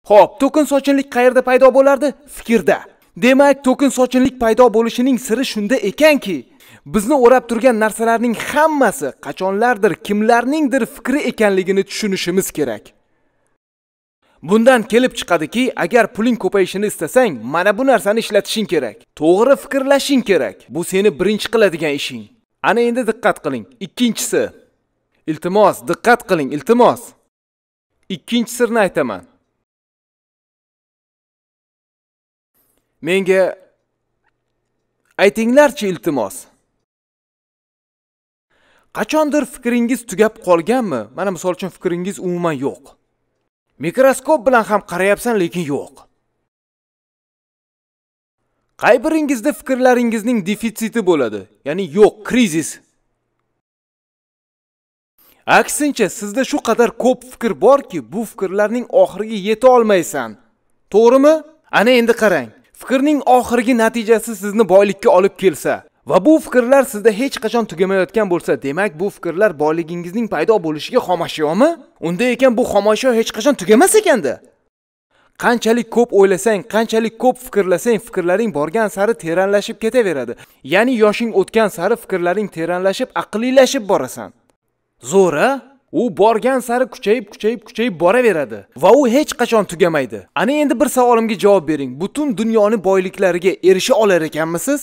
Xo'p, to'kin sochinlik qayerda paydo bo'lardi? Fikrda. Demak, to'kin sochinlik paydo bo'lishining siri shunda ekanki, bizni o'rab turgan narsalarning hammasi qachonlardir kimlarningdir fikri ekanligini tushunishimiz kerak. Bundan kelib chiqadiki, agar puling ko'payishini istasang, mana bu narsani ishlatishing kerak. To'g'ri fikrlashing kerak. Bu seni birinchi qiladigan ishing. Ana endi diqqat qiling. Ikkinchisi. Iltimos, diqqat qiling, iltimos. Ikkinchi sirni aytaman. Menga aytinglarchi iltimos. Qachondir fikringiz tugab qolganmi? Mana misol uchun fikringiz umuman yo'q. Mikroskop bilan ham qarayapsan, lekin yo'q. Qay biringizda fikrlaringizning defitsiti bo'ladi, ya'ni yo'q, krizis. Aksincha, sizda shu qadar ko'p fikr borki, bu fikrlarning oxiriga yeta olmaysan. To'g'rimi? Ana endi qarang. Fikrning oxirgi natijasi sizni boylikka olib kelsa va bu fikrlar sizda hech qachon tugamayotgan bo'lsa, demak bu fikrlar boyligingizning paydo bo'lishiga xomashyomi? Unda ekan bu xomashyo hech qachon tugamas ekanda. Qanchalik ko'p o'ylasang, qanchalik ko'p fikrlasang, fikrlaring borgan sari teranlashib ketaveradi. Ya'ni yoshing o'tgan sari fikrlaring teranlashib, aqllilashib borasan. Zo'ra, u borgan sari kuchayib boraveradi va u hech qachon tugamaydi. Ana endi bir savolimga javob bering. Butun dunyoning boyliklariga erisha olar ekanmisiz?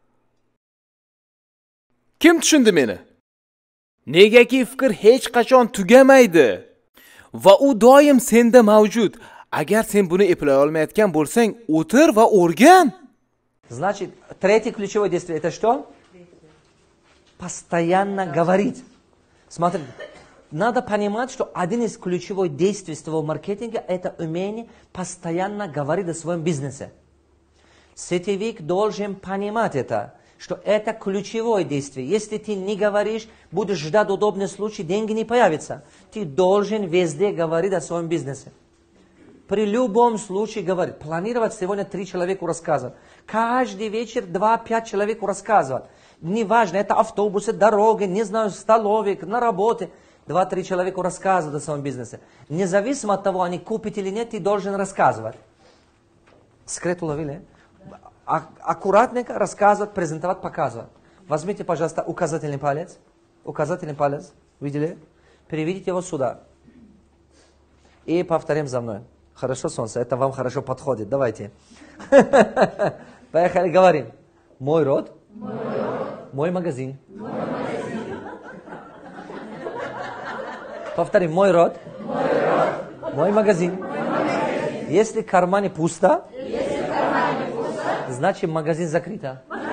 Kim tushundi meni? Negaki fikr hech qachon tugamaydi va u doim senda mavjud. Agar sen buni eplay olmayotgan bo'lsang, o'tir va o'rgan. Значит, третье ключевое действие это что? Постоянно говорить. Смотрите, надо понимать, что один из ключевых действий сетевого маркетинга это умение постоянно говорить о своем бизнесе. Сетевик должен понимать это, что это ключевое действие. Если ты не говоришь, будешь ждать удобный случай, деньги не появятся. Ты должен везде говорить о своем бизнесе. При любом случае говорить. Планировать сегодня 3 человеку рассказывать. Каждый вечер 2-5 человеку рассказывать. Неважно, это автобусы, дороги, не знаю, столовик, на работе. 2-3 человеку рассказывать о своем бизнесе. Независимо от того, они купят или нет, ты должен рассказывать. Секрет уловили? Аккуратненько рассказывать, презентовать, показывать. Возьмите, пожалуйста, указательный палец. Указательный палец. Видели? Переведите его сюда. И повторим за мной. Хорошо, солнце, это вам хорошо подходит. Давайте. Поехали, говорим. Мой род. Мой магазин. Повторим. Мой род. Мой магазин. Если в кармане пусто, значит магазин закрыт.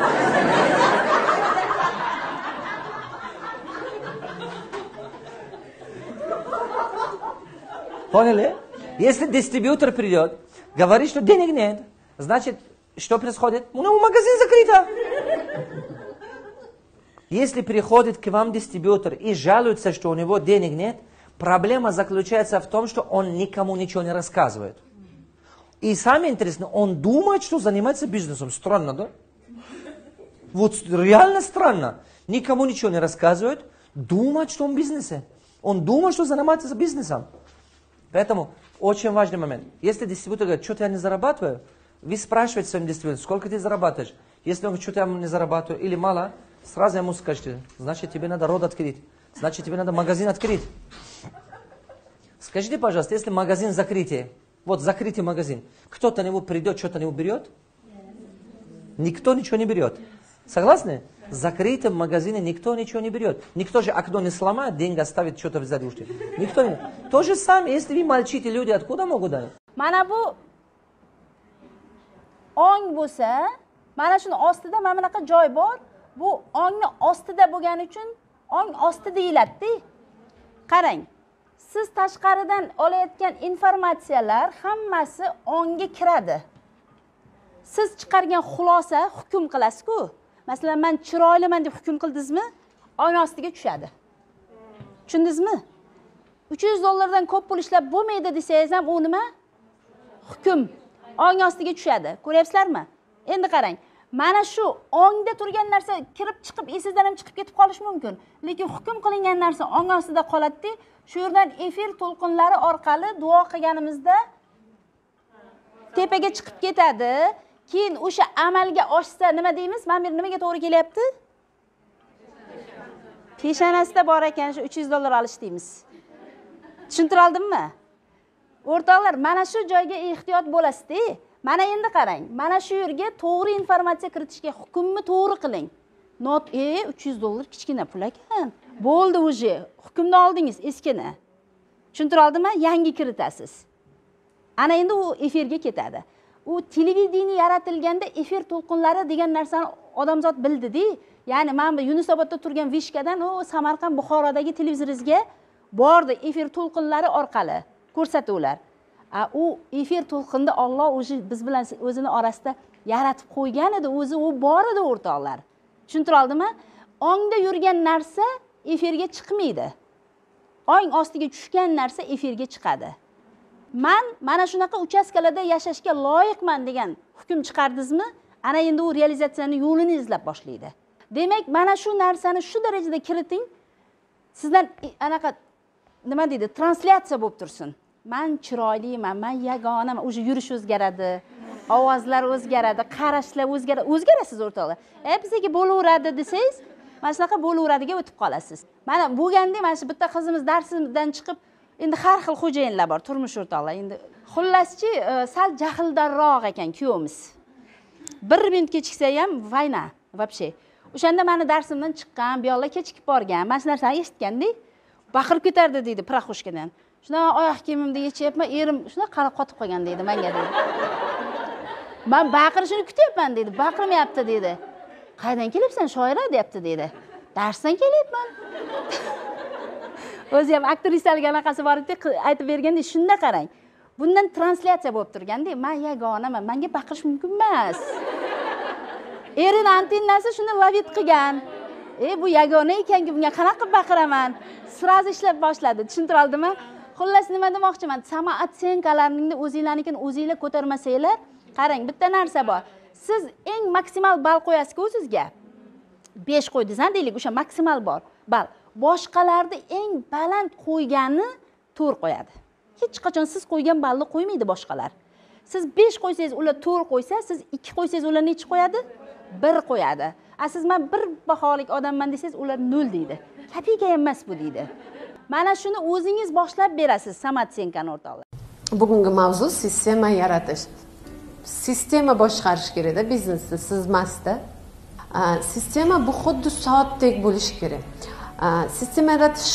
Поняли? Если дистрибьютор придет, говорит, что денег нет, значит, что происходит? Ну, магазин закрыт. Если приходит к вам дистрибьютор и жалуется, что у него денег нет, проблема заключается в том, что он никому ничего не рассказывает. И самое интересное, он думает, что занимается бизнесом. Странно, да? Вот реально странно. Никому ничего не рассказывает, думает, что он в бизнесе. Он думает, что занимается бизнесом. Поэтому очень важный момент. Если дистрибьютор говорит, что-то я не зарабатываю, вы спрашиваете своим дистрибьютором, сколько ты зарабатываешь. Если он говорит, что-то я не зарабатываю или мало, сразу ему скажете, значит тебе надо род открыть, значит тебе надо магазин открыть. Скажите, пожалуйста, если магазин закрытие, вот закрытый магазин, кто-то на него придет, что-то не берет? Никто ничего не берет. Согласны? В закрытом магазине никто ничего не берет. Никто же окно не сломает, деньги оставит, что-то взять ушли. Никто не. То же самое, если вы молчите, люди откуда могут дать? Mana bu ong bo'lsa, mana shuni ostida mana bunaqa joy bor. Bu ongni ostida bo'lgani uchun ong osti deyiladi. Qarang. Siz tashqaridan olayotgan informatsiyalar hammasi ongga kiradi. Siz chiqargan xulosa hukm qilasiz-ku. Masalan, men chiroyliman deb hukm qildingizmi? Ong ostiga tushadi. Tushundingizmi? $300 ko'p pul ishlab bo'lmaydi desangiz ham u nima? Hukm. Ong ostiga tushadi. Ko'ryapsizlarmi? Endi qarang. Mana shu ongda turgan narsa kirib chiqib esingizdan ham chiqib ketib qolish mumkin. Lekin hukm qilingan narsa ong ostida qoladi. Shu yerdan efir to'lqinlari orqali duo qilganimizda tepaga chiqib ketadi. Keyin o'sha amalga oshsa nima deymiz? Mana bu nimaga to'g'ri kelyapti? Peshonasida bor ekan shu $300 olish deymiz. Tushuntira oldimmi? O'rtoqlar, mana shu joyga ehtiyot bo'lasiz-da. Mana endi qarang. Mana shu yerga to'g'ri informatsiya kiritishga hukmni to'g'ri qiling. $300 kichkina pul ekan. Bo'ldi uje. Hukmni oldingiz eskini. Tushuntira oldimmi? Yangi kiritasiz. Ana endi u efirga ketadi. U televideniya yaratilganda efir to'lqinlari degan narsani odamzod bildi-da. Ya'ni men bu Yunusobodda turgan Vishkadan u Samarqand Buxorodagi televizoringizga bordi efir to'lqinlari orqali ko'rsatuvlar. U efir to'lqinda Alloh o'zi biz bilan o'zini orasida yaratib qo'ygan edi, o'zi u bor edi o'rtoqlar. Tushuntira oldimmi? Ongda yurgan narsa efirga chiqmaydi. Ong ostiga tushgan narsa efirga chiqadi. Mana shunaqa uchastkalarda yashashga loyiqman degan hukm chiqardingizmi? Ana endi u realizatsiyaning yo'lini izlab boshlaydi. Demak, mana shu narsani shu darajada kiriting, sizdan anaqa nima deydi, translyatsiya bo'lib tursin. Men chiroyliman, men yagonaman, o'sha yurish o'zgaradi, ovozlar o'zgaradi, qarashlar o'zgaradi. O'zgarasiz o'rtoqlar. Bizga bo'laveradi desangiz, mana shunaqa bo'laveradiga o'tib qolasiz. Mana bo'lganda mana shu bitta qizimiz darsimizdan chiqib, endi har xil xo'jayinlar bor, turmush o'rtoqlar. Endi xullaschi, sal jahldorroq ekan kuyovimiz. 1 minut kechiksa ham vayna, вообще. O'shanda meni darsimdan chiqqan, bu yoqlar kechikib borgan. Mana shu narsani eshitganda, baqirib ketardi deydi praxushkadan. Shuna oyoq kiyimimni yechyapman, erim shuna qarab qotib qolgan deydi menga deydi. Men baqirishini kutyapman deydi, baqirmayapti deydi. Qaydan kelibsan shoira deyapti deydi. Darsdan kelyapman. O'zi ham aktrisalik anaqasi bor edi, aytib berganda shunda qarang. Bundan translyatsiya bo'lib turganda, men yagonaman, menga baqirish mumkin emas. Erin antennasi shuni lavit qilgan. Bu yagona ekanki, bunga qanaqa baqiraman? Sirazi ishlab boshladi. Tushuntira oldimmi? Xullas nima demoqchiman? Sanoat senkalarning o'zinglarnikini o'zinglar ko'tarmasanglar, qarang, bitta narsa bor. Siz eng maksimal ball qo'yasiz-ku o'zingizga. 5 qo'ydingiz, deylik, o'sha maksimal bor. Ball. Boshqalarda eng baland qo'ygani 4 qo'yadi. Hech qachon siz qo'ygan ballni qo'ymaydi boshqalar. Siz 5 qo'ysangiz, ular 4 qo'ysa, siz 2 qo'ysangiz, ular necha qo'yadi? 1 qo'yadi. Siz men bir baholik odamman desangiz, ular 0 deydi. Kapika emas bu deydi. Mana shuni o'zingiz boshlab berasiz Samatsenkani o'rtoqlar. Bugungi mavzu sistema yaratish. Sistema boshqarish kerak-da biznesni, siz emasda. Sistema bu xuddi soatdek bo'lishi kerak. Sistema yaratish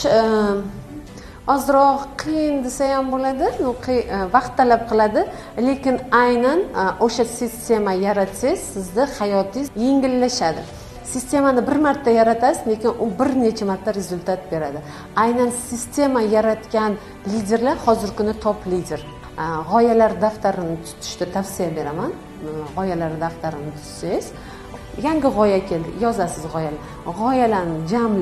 ozroq qiyin desa ham bo'ladi, vaqt talab qiladi, lekin aynan o'sha sistema yaratsangiz, sizda hayotingiz yengillashadi. Sistemani bir marta yaratasiz, lekin u bir necha marta rezultat beradi. Aynan sistema yaratgan liderlar hozirgi kunda top lider. G'oyalar daftarini tutishni tavsiya beraman. G'oyalar daftarini tutsangiz, yangi g'oya keldi, yozasiz g'oyalarni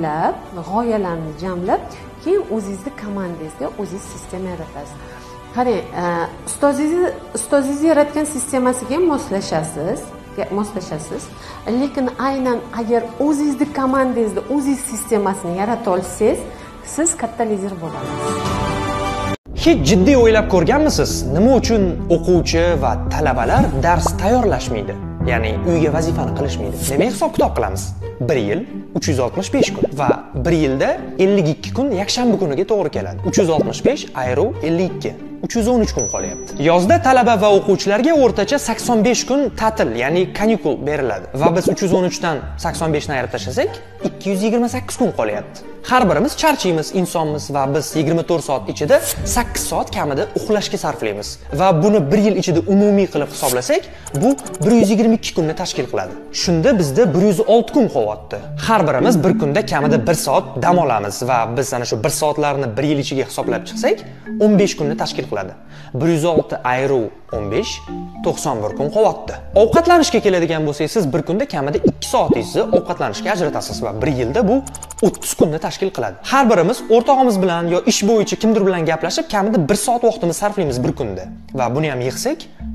jamlab, keyin o'zingizning komandangizga o'zingiz sistema yaratasiz. Qarang, ustozingiz yaratgan sistemasiga moslashasiz, lekin aynan agar o'zingizning komandangizda o'zingiz sistemasini yarata olsangiz, siz katta lider bo'lasiz. Hech jiddiy o'ylab ko'rganmisiz, nima uchun o'quvchi va talabalar dars tayyorlashmaydi? Ya'ni uyga vazifani qilishmaydi. Demak, hisob-kitob qilamiz. 1 yil 365 kun va 1 yilda 52 kun yakshanba kuniga to'g'ri keladi. 365 ayru 52. 313 kun qolyapti. Yozda talaba va o'quvchilarga o'rtacha 85 kun ta'til, ya'ni kanikul beriladi va biz 313 dan 85 ni ayirib tashlasak, 228 kun qolyapti. Har birimiz charchaymiz, insonmiz va biz 24 soat ichida 8 soat kamida uxlashga sarflaymiz va buni 1 yil ichida umumiy qilib hisoblasak, bu 122 kunni tashkil qiladi. Shunda bizda 106 kun qolyapti. Har birimiz bir kunda kamida 1 soat dam olamiz va biz ana shu 1 soatlarni 1 yil ichiga hisoblab chiqsak, 15 kunni tashkil qiladi. 106 ayru 15 91 kun qolyapti. Ovqatlanishga keladigan bo'lsak, siz bir kunda kamida 2 soatingizni ovqatlanishga ajratasiz va 1 yilda bu 30 kunni tashkil qiladi. Har birimiz o'rtog'imiz bilan yo ish bo'yicha kimdir bilan gaplashib, kamida 1 soat vaqtimizni sarflaymiz bir kunda. Va buni ham yig'sak,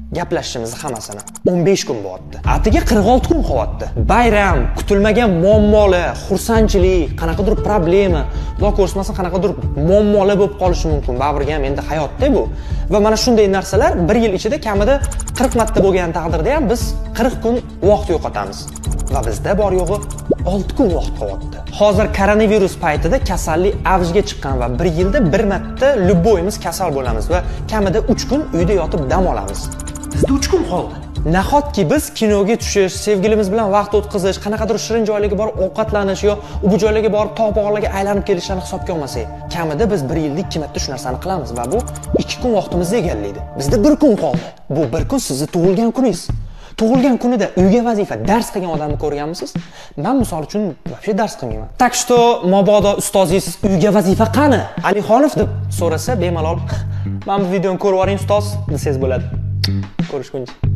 gaplashishimizni hammasini 15 kun bo'lyapti. Atiga 46 kun qolyapti. Bayram, kutilmagan muammolar, xursandchilik, qanaqadir problema, Xudo ko'rmasin qanaqadir muammolar bo'lib qolishi mumkin. Baribir ham endi hayotda bu. Va mana shunday narsalar 1 yil ichida kamida 40 marta bo'lgan taqdirda ham biz 40 kun vaqt yo'qotamiz. Va bizda bor yo'g'i 6 kun vaqt qolyapti. Hozir koronavirus paytida kasallik avjiga chiqqan va 1 yilda 1 marta любойimiz kasal bo'lamiz va kamida 3 kun uyda yotib dam olamiz. Bizda 3 kun qoldi. Nahotki biz kinoga tushish, sevgilimiz bilan vaqt o'tkazish, qanaqadir shirin joylarga borib ovqatlanish yo bu joylarga borib tog'-bog'larga aylanib kelishni hisobga olmasak, kamida biz 1 yilda 2 marta shu narsani qilamiz va bu 2 kun vaqtimizni egallaydi. Bizda 1 kun qoldi. Bu 1 kun sizni tug'ilgan kuningiz. Tug'ilgan kunida uyga vazifa dars qilgan odamni ko'rganmisiz? Men misol uchun вообще dars qilmayman. Tak что mabodo ustozingiz uyga vazifa qani? Alixonov deb so'rasa bemalol, "Men bu videoni ko'rib oling ustoz" desangiz bo'ladi. Ko'rishguncha.